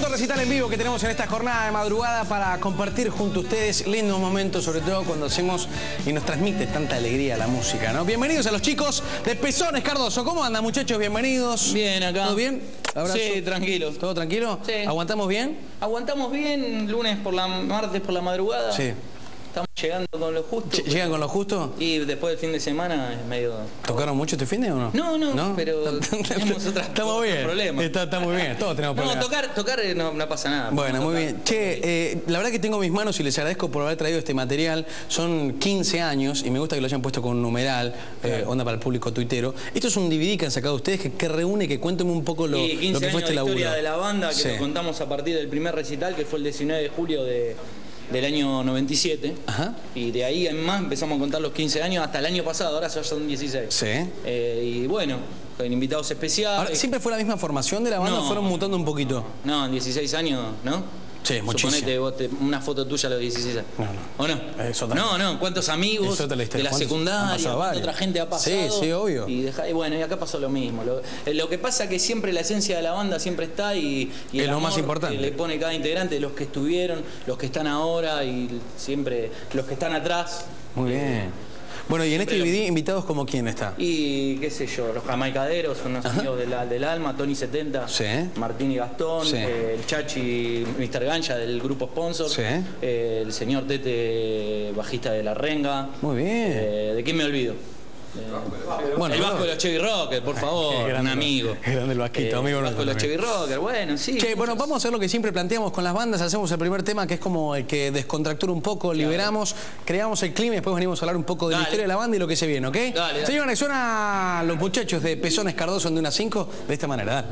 Tremendo recital en vivo que tenemos en esta jornada de madrugada para compartir junto a ustedes lindos momentos, sobre todo cuando hacemos y nos transmite tanta alegría la música, ¿no? Bienvenidos a los chicos de Pezones Cardoso. ¿Cómo andan, muchachos? Bienvenidos. Bien, acá. ¿Todo bien? ¿Abrazo? Sí, tranquilo. ¿Todo tranquilo? Sí. ¿Aguantamos bien? Aguantamos bien, martes por la madrugada. Sí. Estamos llegando con lo justo. ¿Llegan con lo justo? Y después del fin de semana es medio... ¿Tocaron mucho este fin de o no? No, pero tenemos Estamos bien. Problemas. Está muy bien, todos tenemos problemas. Tocar no pasa nada. Bueno, muy bien. Che, la verdad que tengo en mis manos y les agradezco por haber traído este material. Son 15 años y me gusta que lo hayan puesto con un numeral, onda para el público tuitero. Esto es un DVD que han sacado ustedes que reúne, que cuéntenme un poco lo que fue este laburo. 15 años de historia de la banda, que lo contamos a partir del primer recital, que fue el 19 de julio del año 97. Ajá. Y de ahí en más empezamos a contar los 15 años hasta el año pasado, ahora ya son 16. Sí. Y bueno, con invitados especiales. Ahora, ¿siempre fue la misma formación de la banda o fueron mutando un poquito? No, en 16 años, ¿no? Sí, muchísimo. Suponete vos una foto tuya a los 16 años. No. ¿O no? No, ¿cuántos amigos de la secundaria? ¿Cuánta otra gente ha pasado? Sí, obvio. Y bueno, y acá pasó lo mismo. Lo que pasa es que siempre la esencia de la banda siempre está y es lo más importante. Que le pone cada integrante, los que estuvieron, los que están ahora y siempre los que están atrás. Muy bien. Bueno, y en este DVD, invitados como quién está. Y qué sé yo, los jamaicaderos, son unos amigos del alma, Tony 70, sí. Martín y Gastón, sí. El Chachi, Mr. Gancha del grupo Sponsor, sí. El señor Tete, bajista de La Renga. Muy bien. ¿De quién me olvido? Bueno, el Vasco de los Chevy Rocker, por favor, un amigo. Es grande el Vasquito, amigo. El Vasco de los Chevy Rocker, bueno, sí. Che, bueno, vamos a hacer lo que siempre planteamos con las bandas. Hacemos el primer tema, que es como el que descontractura un poco, liberamos, creamos el clima y después venimos a hablar un poco de la historia de la banda y lo que se viene, ¿ok? Dale. Señores, suena los muchachos de Pezones Cardoso en De 1 a 5 de esta manera, dale.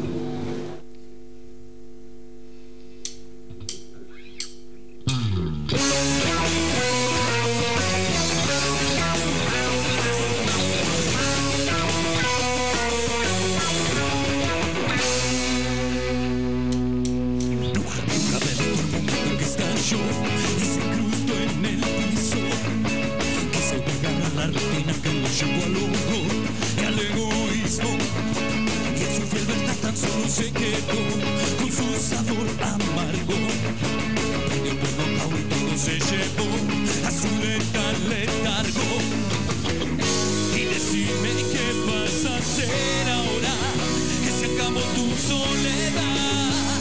Se quedó con su sabor amargo. Prendió por nocao y todo se llevó a su letargo. Y decime qué vas a hacer ahora que se acabó tu soledad.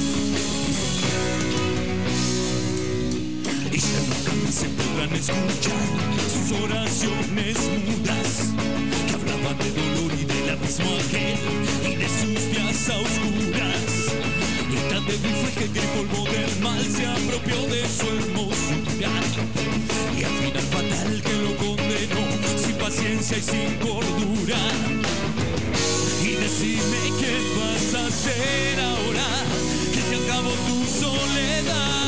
Y ya nunca más se podrán escuchar sus oraciones mudas que hablaban de dolor y del abismo aquel y de sus días a oscuras. Y tan débil fue que el polvo del mal se apropió de su hermosura. Y al final fatal que lo condenó sin paciencia y sin cordura. Y decime qué vas a hacer ahora que se acabó tu soledad.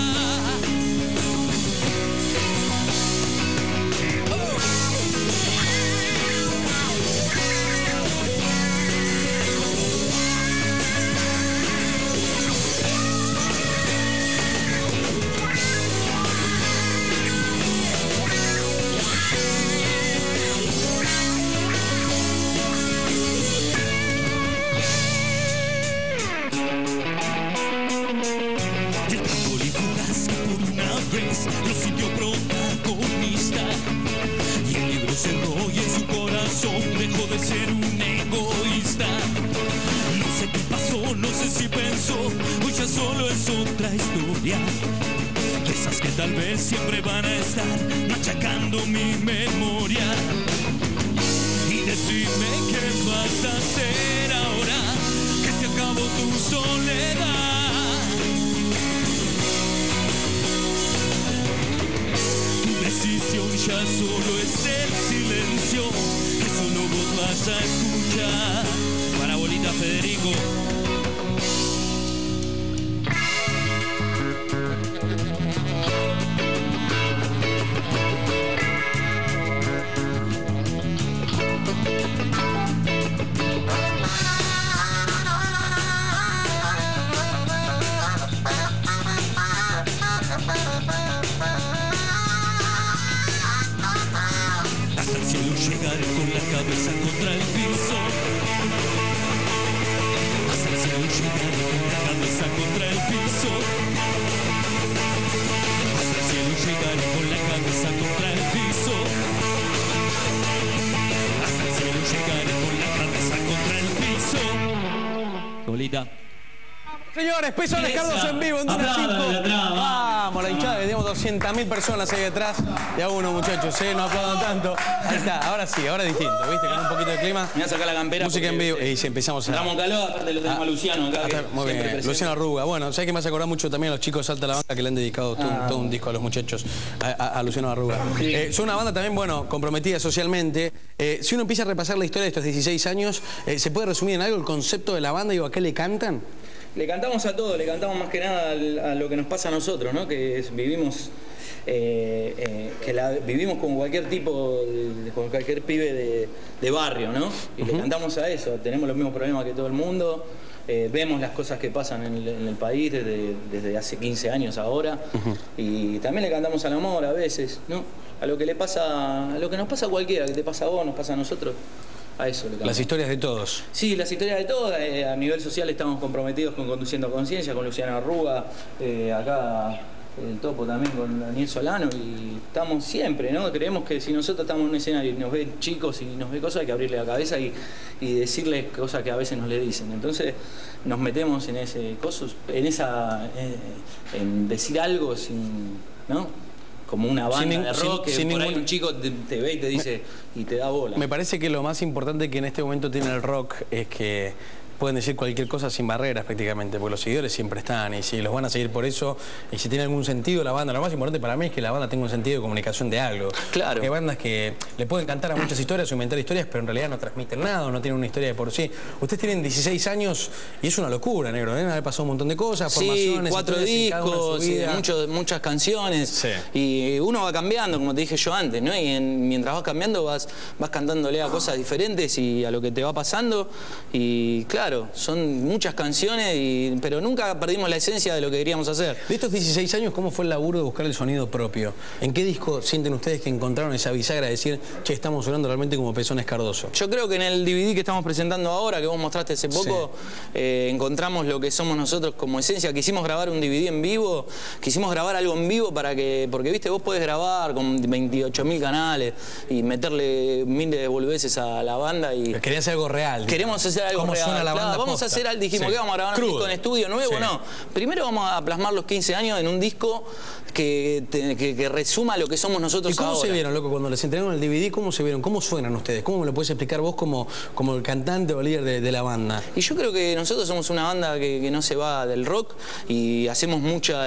Lo sintió protagonista y el libro cerró y en su corazón dejó de ser un egoísta. No sé qué pasó, no sé si pensó, hoy ya solo es otra historia de esas que tal vez siempre van a estar machacando mi memoria. Y decime qué vas a hacer ahora que se acabó tu soledad. Ya solo es el silencio que solo vos vas a escuchar. Para bolita Federico. Llegaré con la cabeza contra el piso. Hasta el cielo llegaré con la cabeza contra el piso. Hasta el cielo llegaré con la cabeza contra el piso. Hasta el cielo llegaré con la cabeza contra el piso. Golita. Señores, Pezones Cardoso en vivo en Duna 5. Vamos, la hinchada, tenemos 200.000 personas ahí detrás. De a uno, muchachos, no aplaudan tanto. Ahí está, ahora sí, ahora es distinto, ¿viste? Con un poquito de clima. Me voy a sacar la campera. Música en vivo. Y si empezamos a... Estamos calor, aparte lo tenemos a Luciano acá. Muy bien, Luciano Arruga. Bueno, ¿sabes que me hace acordar mucho también a los chicos de Salta la Banda que le han dedicado todo un disco a los muchachos, a Luciano Arruga? Son una banda también, bueno, comprometida socialmente. Si uno empieza a repasar la historia de estos 16 años, ¿se puede resumir en algo el concepto de la banda y a qué le cantan? Le cantamos a todo, le cantamos más que nada a lo que nos pasa a nosotros, ¿no? Que vivimos, vivimos con cualquier tipo, con cualquier pibe de barrio, ¿no? Y le cantamos a eso, tenemos los mismos problemas que todo el mundo, vemos las cosas que pasan en el país desde hace 15 años ahora, y también le cantamos al amor a veces, ¿no? A lo que le pasa, a lo que nos pasa a cualquiera, que te pasa a vos, nos pasa a nosotros. A eso le las historias de todos. Sí, las historias de todos. A nivel social estamos comprometidos con Conduciendo Conciencia, con Luciano Arruga, acá el Topo también con Daniel Solano, y estamos siempre, ¿no? Creemos que si nosotros estamos en un escenario y nos ven chicos y nos ve cosas, hay que abrirle la cabeza y decirles cosas que a veces nos le dicen. Entonces nos metemos en ese coso, en decir algo sin, ¿no? Como una banda de rock, que por ahí un chico te ve y te dice y te da bola. Me parece que lo más importante que en este momento tiene el rock es que pueden decir cualquier cosa sin barreras prácticamente, porque los seguidores siempre están, y si los van a seguir por eso, y si tiene algún sentido la banda, lo más importante para mí es que la banda tenga un sentido de comunicación de algo. Claro. Hay bandas que le pueden cantar a muchas historias o inventar historias, pero en realidad no transmiten nada, o no tienen una historia de por sí. Ustedes tienen 16 años y es una locura, negro, ¿eh? Haber pasado un montón de cosas, formaciones, 4 discos, muchas canciones, sí. Y uno va cambiando, como te dije yo antes, ¿no? Y mientras vas cambiando vas cantándole a cosas diferentes y a lo que te va pasando, y claro, son muchas canciones, pero nunca perdimos la esencia de lo que queríamos hacer. De estos 16 años, ¿cómo fue el laburo de buscar el sonido propio? ¿En qué disco sienten ustedes que encontraron esa bisagra de decir, che, estamos sonando realmente como Pezones Cardoso? Yo creo que en el DVD que estamos presentando ahora, que vos mostraste hace poco, encontramos lo que somos nosotros como esencia. Quisimos grabar un DVD en vivo, quisimos grabar algo en vivo porque viste, vos podés grabar con 28.000 canales y meterle miles de boludeces a la banda. Querían hacer algo real. Queremos hacer algo real. Suena la banda vamos posta. a hacer, dijimos que vamos a grabar un disco en estudio nuevo, no. Primero vamos a plasmar los 15 años en un disco que resuma lo que somos nosotros ahora. ¿Y cómo se vieron, loco, cuando les entregaron el DVD? ¿Cómo se vieron? ¿Cómo suenan ustedes? ¿Cómo me lo puedes explicar vos como el cantante o líder de la banda? Y yo creo que nosotros somos una banda que no se va del rock y hacemos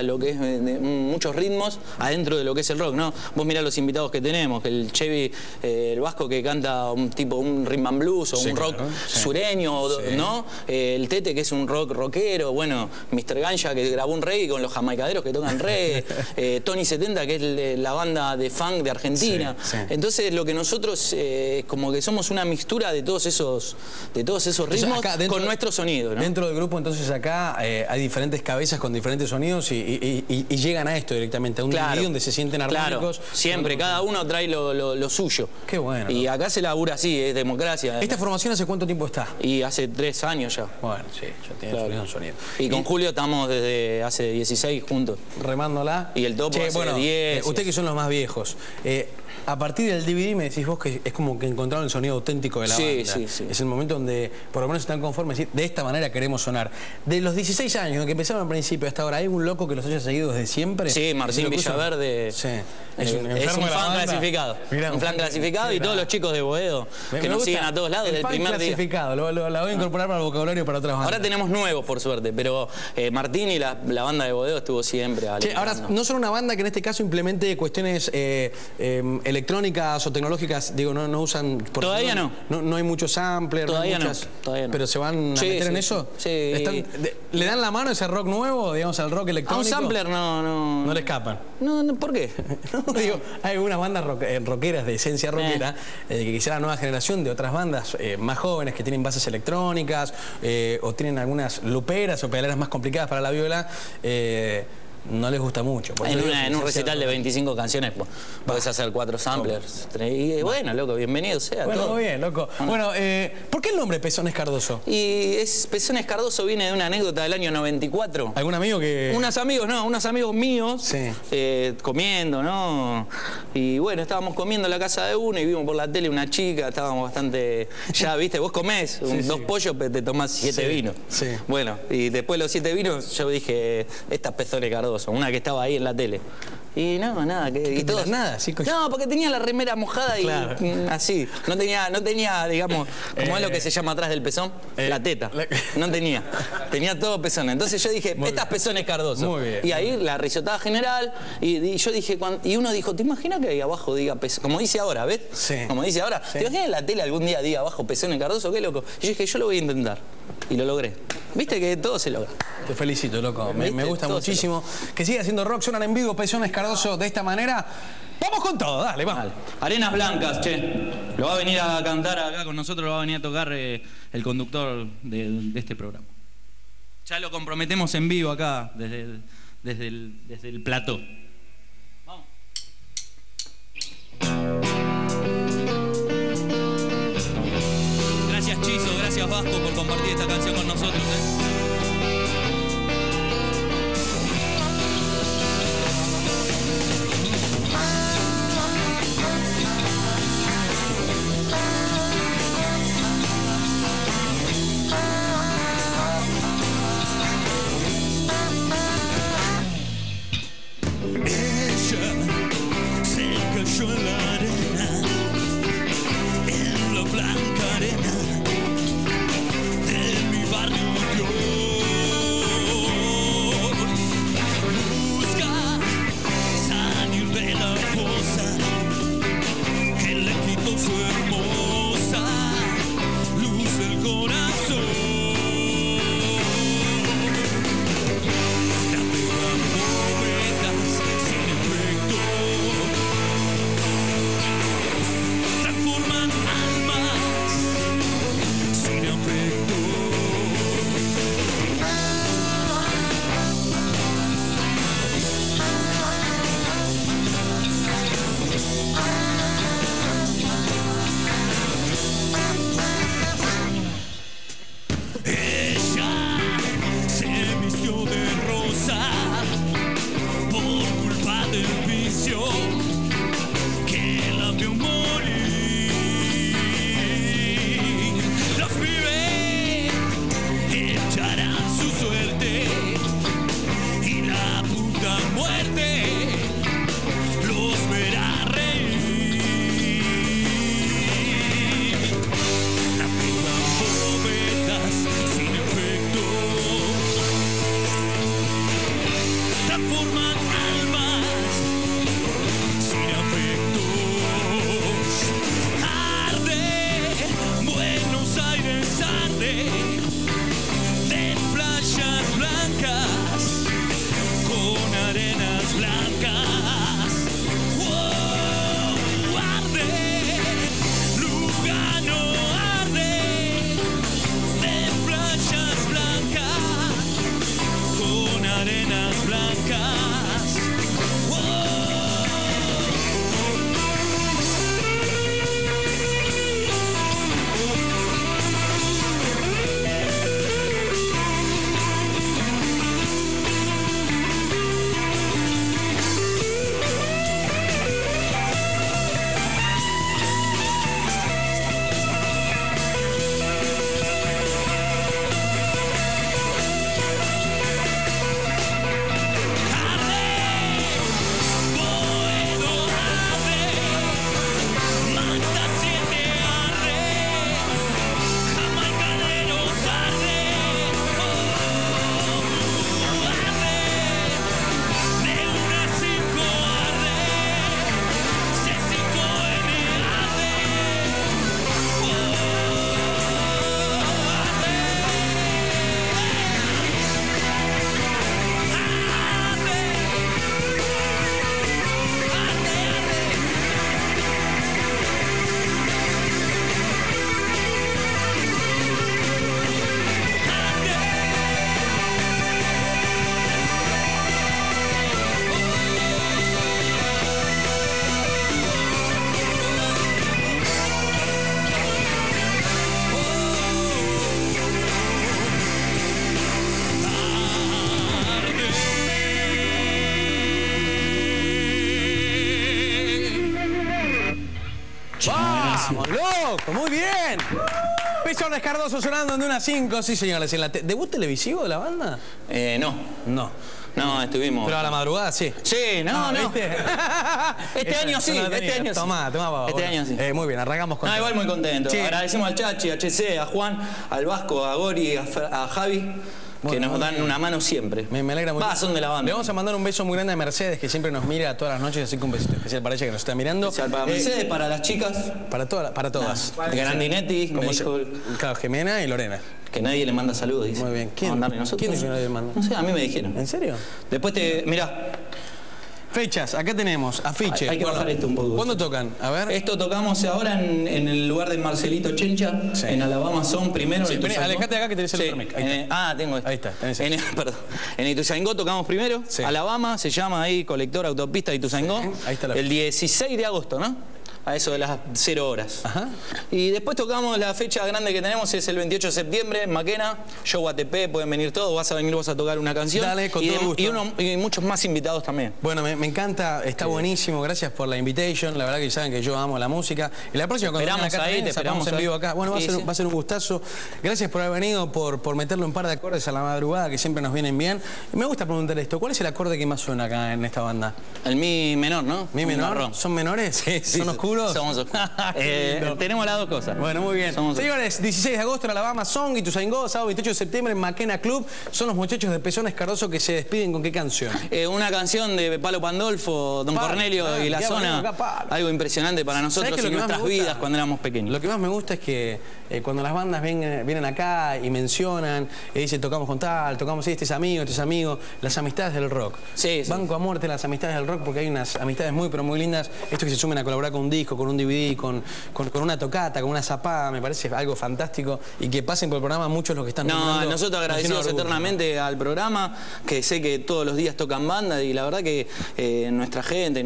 muchos ritmos adentro de lo que es el rock, ¿no? Vos mirá los invitados que tenemos, que el Chevy, el Vasco que canta un rhythm and blues o un rock sureño, ¿no? El Tete que es un rockero, bueno, Mr. Ganja que grabó un reggae con los jamaicaderos que tocan reggae, Tony 70 que es la banda de funk de Argentina. Entonces lo que nosotros como que somos una mixtura de todos esos ritmos con nuestro sonido, ¿no? Dentro del grupo entonces acá hay diferentes cabezas con diferentes sonidos y llegan a esto directamente, a un DVD donde se sienten armónicos. Claro, siempre, cada uno trae lo suyo. Qué bueno. Y acá se labura así, es democracia. ¿Esta formación hace cuánto tiempo está? Y hace 3 años ya. Bueno, sí, ya tiene un sonido. Y con Julio estamos desde hace 16 juntos. Remándola. Y el Topo hace 10. Ustedes que son los más viejos. A partir del DVD me decís vos que es como que encontraron el sonido auténtico de la banda. Sí. Es el momento donde por lo menos están conformes y decir, de esta manera queremos sonar. De los 16 años que empezaron al principio hasta ahora, ¿hay un loco que los haya seguido desde siempre? Sí, Martín Villaverde. Sí. Es un fan clasificado. Mirá, un fan clasificado y todos los chicos de Boedo que nos siguen a todos lados desde el primer día. Clasificado, la voy a incorporar para el vocabulario para otras bandas. Ahora tenemos nuevos, por suerte, pero Martín y la banda de Boedo estuvo siempre. Ahora, no son una banda que en este caso implemente cuestiones electrónicas o tecnológicas, digo, no usan... Todavía no. No hay muchos samplers, todavía no. ¿Pero se van a meter en eso? Sí. ¿Le dan la mano a ese rock nuevo, digamos, al rock electrónico? A un sampler no. ¿No le escapan? No, ¿por qué? Digo, hay algunas bandas rockeras de esencia rockera que quizá la nueva generación de otras bandas más jóvenes que tienen bases electrónicas o tienen algunas luperas o pedaleras más complicadas para la viola, no les gusta mucho. Por eso En un recital de 25 canciones podés hacer 4 samplers. Y bueno, loco, bienvenido sea. Bueno, todo. muy bien, loco. Bueno, ¿por qué el nombre Pezones Cardoso? Y Pezones Cardoso viene de una anécdota del año 94. ¿Algún amigo que...? Unos amigos míos, Sí. comiendo, ¿no? Y bueno, estábamos comiendo en la casa de uno y vimos por la tele una chica, estábamos bastante... Ya, viste, vos comés Sí, 2 sí. pollos, te tomás 7 Sí, vinos. sí. Bueno, y después de los 7 vinos, yo dije, esta es Pezones Cardoso, una que estaba ahí en la tele. Y no, nada, que... Y todos, nada, sí, no, porque tenía la remera mojada y Claro. así. No tenía, digamos, ¿cómo es lo que se llama atrás del pezón? La teta. No tenía. Tenía todo pezón. Entonces yo dije, estas Pezones Cardoso. Muy bien. Y ahí la risotada general, y yo dije, y uno dijo, ¿te imaginas que ahí abajo diga Pezón? Como dice ahora, ¿ves? Sí. Como dice ahora. Sí. ¿Te imaginas que la tele algún día diga abajo Pezones Cardoso? Qué loco. Y yo dije, yo lo voy a intentar. Y lo logré. Viste que todo se logra. Te felicito, loco. Me ¿Viste? gusta Todo muchísimo. Que siga haciendo rock, suenan en vivo Pezones Cardoso de esta manera. Vamos con todo, dale, vamos. Dale. Arenas Blancas, che. Lo va a venir a cantar acá con nosotros, lo va a venir a tocar el conductor de este programa. Ya lo comprometemos en vivo acá, desde el plató. Vamos. Gracias, Chizo, gracias, Vasco, por compartir esta canción con nosotros. Ella se cayó en la arena, en la blanca arena de mi barrio Dios. Busca salir de la fosa que le quitó su hermosa luz del corazón. Transforman almas sin afecto. Ella se vistió de rosa por culpa del vicio que la vio morir. Los pibes echarán su suerte y la puta muerte los verá reír. Transforman bóvedas sin efecto, transforman almas sin afectos. Arde, Buenos Aires arde, de playas blancas con arenas blancas. Wow, arde, Lugano arde, de playas blancas con arenas blancas. Arde, Vamos, loco, muy bien. Pezones Cardoso sonando en una 5, sí señores. ¿Debut televisivo de la banda? No. No, estuvimos. Pero a la madrugada sí. Sí, no. ¿Viste? Este año sí, este año sí. Tomá, papá. Este año sí. Muy bien, arrancamos con. Igual muy contento. Sí. Agradecemos al Chachi, a HC, a Juan, al Vasco, a Gori, a Javi. Que nos dan una mano siempre. Me alegra mucho. Son de la banda. Le vamos a mandar un beso muy grande a Mercedes, que siempre nos mira todas las noches, así que un besito especial para ella que nos está mirando. Para Mercedes, para las chicas. Para todas. Grandinetti, como claro, Jimena y Lorena. Que nadie le manda saludos, dice. Muy bien. ¿Quién es que nadie le manda? No sé, a mí me dijeron. ¿En serio? Después mirá. Fechas, acá tenemos, afiche. Hay que bajar esto un poco. ¿Cuándo tocan? A ver. Esto tocamos ahora en el lugar de Marcelito Chencha, en Alabama Son primero. Sí, alejate acá que tenés el otro mic. Tengo esto. Ahí está, tenés perdón. En Ituzaingó tocamos primero. Sí. Alabama, se llama ahí Colector Autopista de Ituzaingó. Sí. Ahí está la fecha. El 16 de agosto, ¿no? A eso de las 0 horas. Ajá. Y después tocamos la fecha grande que tenemos, es el 28 de septiembre en Maquena, show ATP, pueden venir todos, vas a venir vos a tocar una canción. Dale, con todo gusto. Y muchos más invitados también. Bueno, me encanta, está buenísimo, gracias por la invitation, la verdad que saben que yo amo la música. Y la próxima cuando vengan acá te esperamos en vivo acá. Bueno, va a ser un gustazo. Gracias por haber venido, por meterle un par de acordes a la madrugada que siempre nos vienen bien. Y me gusta preguntar esto, ¿cuál es el acorde que más suena acá en esta banda? El mi menor, ¿no? ¿Mi menor? ¿Son menores? Sí. ¿Son oscuros? Somos oscuros. Tenemos las dos cosas. Bueno, muy bien. Señores, 16 de agosto en Alabama Song, Ituzaingó, sábado 28 de septiembre en Maquena Club. Son los muchachos de Pezones Cardoso que se despiden con qué canción. Una canción de Palo Pandolfo, Don Cornelio y la zona. Algo impresionante para nosotros y nuestras vidas cuando éramos pequeños. Lo que más me gusta es que cuando las bandas vienen acá y mencionan, y dicen tocamos con tal, tocamos este es amigo, las amistades del rock. Sí. Banco a muerte las amistades del rock porque hay unas amistades muy pero muy lindas. Esto que se sumen a colaborar con un disco, con un DVD, con una tocata, con una zapada, me parece algo fantástico y que pasen por el programa muchos los que están nombrando. Nosotros agradecidos eternamente al programa, que sé que todos los días tocan bandas y la verdad que nuestra gente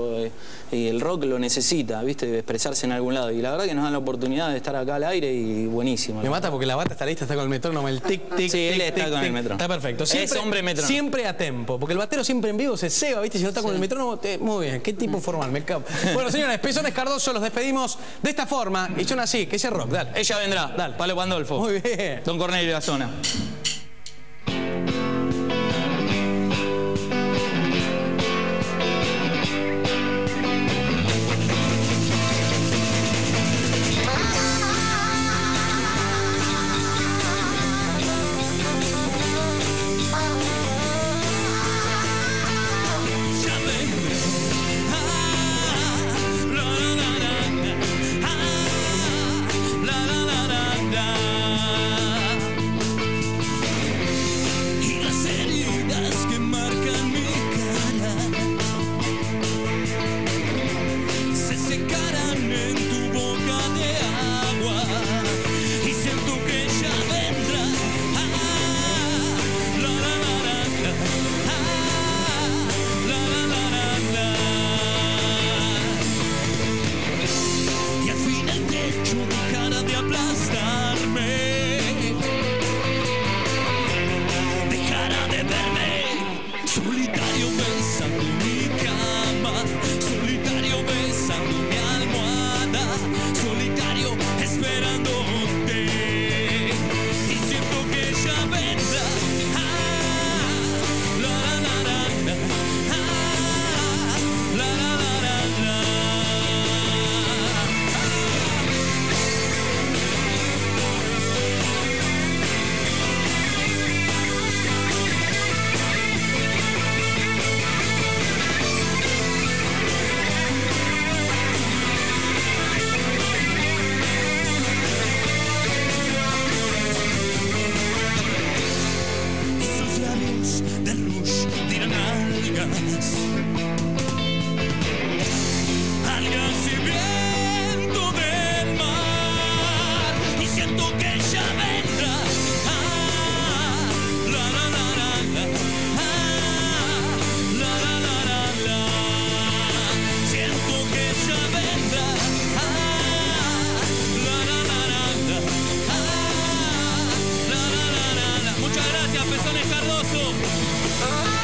y el rock lo necesita, ¿viste? De expresarse en algún lado y la verdad que nos dan la oportunidad de estar acá al aire y buenísimo. Me mata porque la bata está lista, está con el metrónomo, el tic, tic, sí, él está con el metrónomo. Está perfecto. Siempre, es hombre metrónomo. Siempre a tempo, porque el batero siempre en vivo se ceba, ¿viste? Si no está con el metrónomo, muy bien, qué tipo formal, me cago. Bueno, señores, Pezones Cardoso, los despedimos de esta forma y son así, que ese rock, dale. Ella vendrá, dale. Palo Pandolfo. Muy bien. Don Cornelio de la zona. Pezones Cardoso.